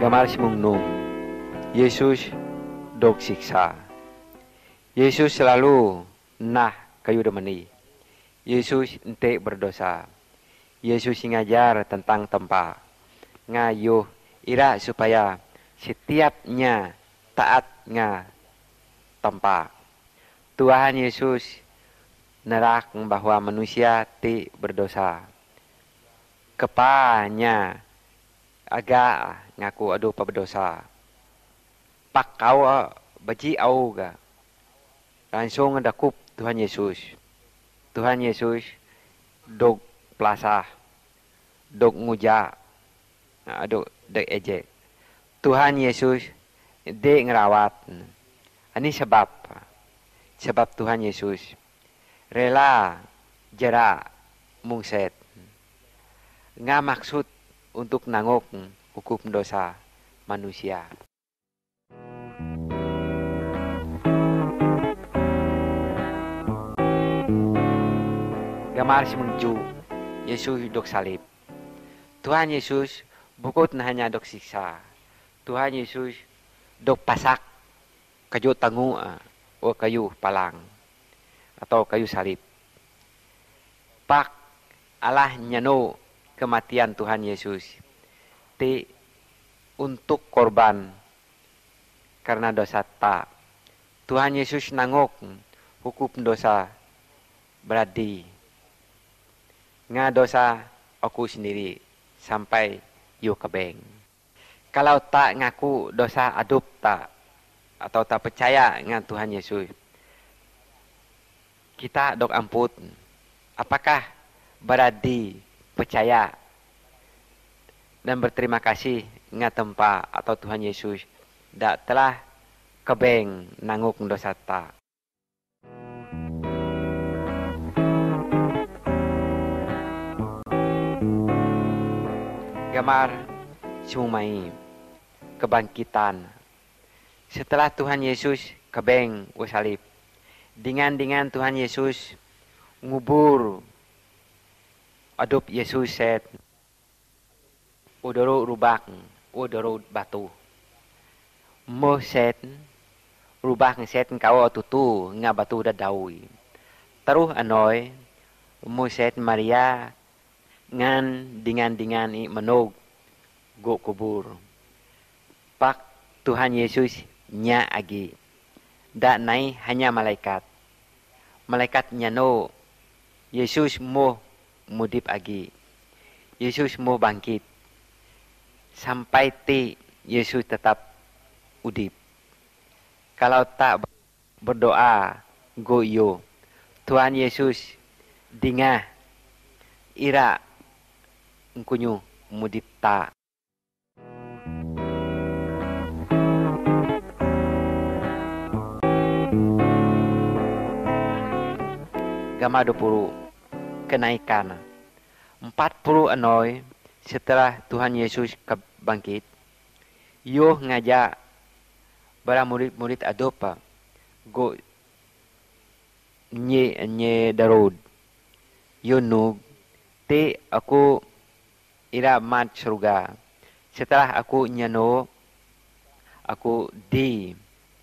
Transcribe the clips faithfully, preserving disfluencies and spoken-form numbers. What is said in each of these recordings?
Gamar simungnung, Yesus dog siksa. Yesus selalu nah kayu demeni. Yesus ente berdosa. Yesus ngajar tentang tempa. Ngayuh ira supaya setiapnya taat nga tempa. Tuhan Yesus nerak bahwa manusia ti berdosa. Kepanya agak ngaku aduh pa berdosa. Pak kau baji au ga. Langsung dakup Tuhan Yesus. Tuhan Yesus dog pelasah. Dog nguja. Aduh deg ejek. Tuhan Yesus de ngerawat. Ini sebab. Sebab Tuhan Yesus rela jera mungset. Nga maksud untuk nangok hukum dosa manusia. Gamar simengju Yesus dok salib. Tuhan Yesus bukut hanya dok siksa. Tuhan Yesus dok pasak kayu tangu o kayu palang atau kayu salib. Pak Allah nyano kematian Tuhan Yesus ti untuk korban karena dosa tak. Tuhan Yesus nangok hukum dosa beradi. Nga dosa aku sendiri sampai yu kebeng. Kalau tak ngaku dosa adup tak atau tak percaya dengan Tuhan Yesus, kita dok amput. Apakah beradi percaya dan berterima kasih dengan tempa atau Tuhan Yesus dak telah kebeng nanguk dosa tak. Gamar sumai kebangkitan. Setelah Tuhan Yesus kebeng usalib, dengan-dengan Tuhan Yesus ngubur adup Yesus set udoro rubak udoro batu mo set rubak set kau tutu nga batu da dawi terus anoy mo set Maria ngan dengan-dengan i menog go kubur. Pak Tuhan Yesus nya agi da nai hanya malaikat malaikat nyano Yesus mo mudip agi. Yesus mau bangkit. Sampai ti Yesus tetap udip. Kalau tak berdoa goyo. Tuhan Yesus dingah ira ngkunyu mudip ta. Gamar dua puluh kenaikan. Empat puluh anoy setelah Tuhan Yesus bangkit, yo ngajak para murid-murid adopa go nye nye darod. Yo nug te aku ira mat surga. Setelah aku nyano aku di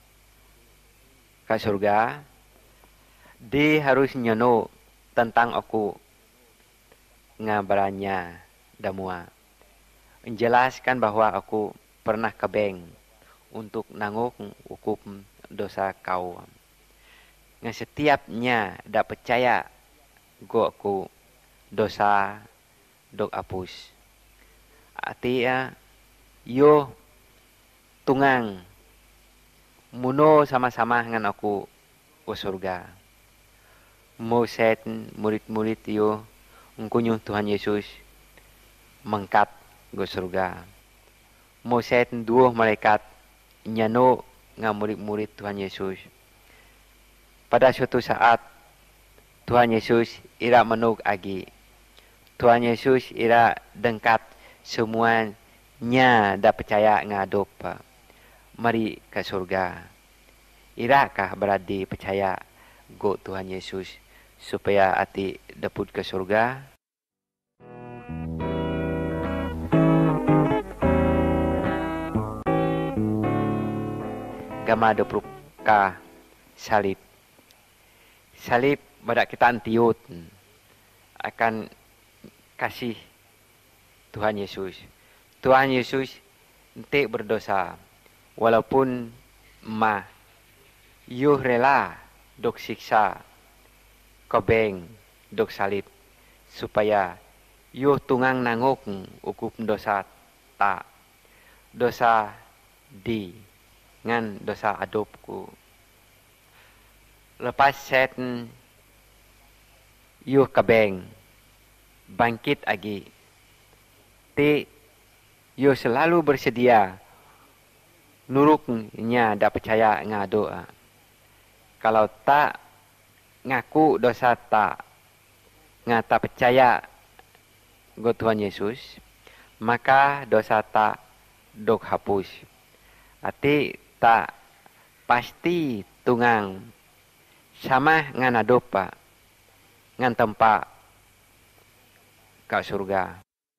ke surga, di harus nyano tentang aku ngabarannya damua. Menjelaskan bahwa aku pernah kebeng untuk nanguk hukum dosa kau. Nga setiapnya dak percaya go aku dosa dok apus. Artinya yo tungang muno sama-sama dengan aku ke surga. Mau set murid-murid yo ngkunyu Tuhan Yesus mengkat go surga. Mau set dua malaikat nyano nga murid-murid Tuhan Yesus. Pada suatu saat Tuhan Yesus ira menug agi. Tuhan Yesus ira dengkat semuanya dak percaya ngadop mari ke surga. Irakah beradi percaya go Tuhan Yesus supaya ati daput ke surga? gama de pruka salib. Salib badak kita antiut akan kasih Tuhan Yesus. Tuhan Yesus ente berdosa walaupun ma yuh rela dok siksa kobeng dok salib supaya yuh tungang nangok ukup dosa tak dosa di ngan dosa adopku. Lepas set yuh kabeng bangkit lagi. Ti yuh selalu bersedia nuruknya dak percaya ngado. Kalau tak ngaku dosa tak ngata percaya go Tuhan Yesus, maka dosa tak dok hapus. Ati tak pasti tungang sama ngan adopa ngan tempat ke surga.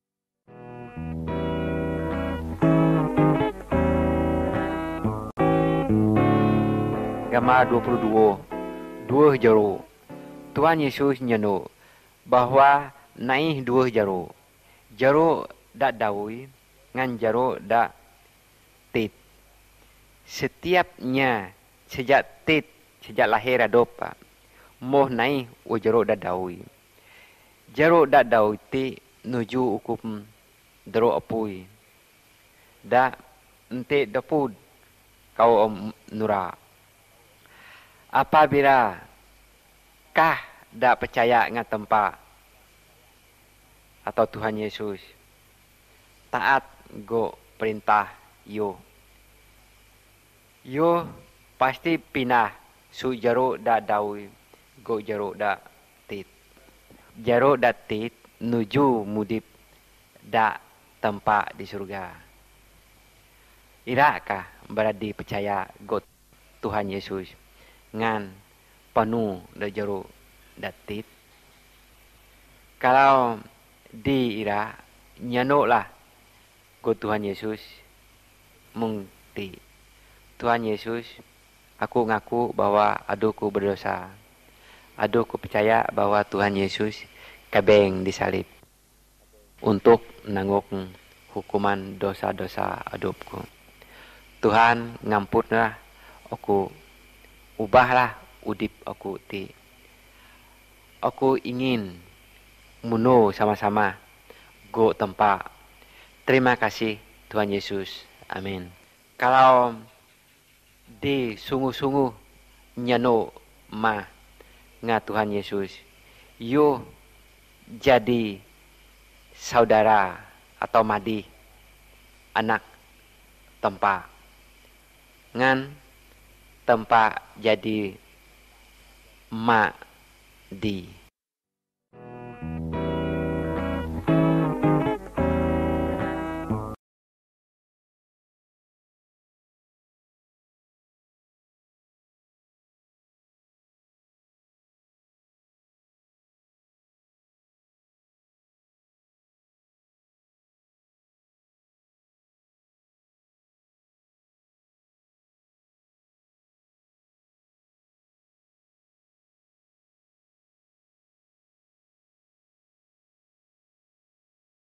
Gambar dua puluh dua. Dua jaro. Tuhan Yesus nyano bahwa naik dua jaro. Jaro dak dawi ngan jaro dak tit. Setiapnya sejak tit, sejak lahir adopa. Moh naik o jaro dak dawi. Jaro dak dawi ti nuju ukum dero apui. Dak ente dapud kau om nura. Apabila kah dak percaya ngan tempat atau Tuhan Yesus taat go perintah yo yo pasti pindah su jaro dak dawi go jaro dak tit. Jaro dak tit nuju mudip dak tempat di surga. Irakah beradi percaya go Tuhan Yesus ngan penuh de jero datit. Kalau di ira nyanok lah go Tuhan Yesus mungti. Tuhan Yesus, aku ngaku bahwa aduku berdosa. Aduku percaya bahwa Tuhan Yesus kabeng disalib untuk nangguk hukuman dosa-dosa adupku. Tuhan ngampunlah aku. Ubahlah udip aku ti. Aku ingin muno sama-sama go tempat. Terima kasih Tuhan Yesus. Amin. Kalau di sungguh-sungguh nyano ma nga Tuhan Yesus, yo jadi saudara atau madi anak tempat. Ngan tempat jadi mak di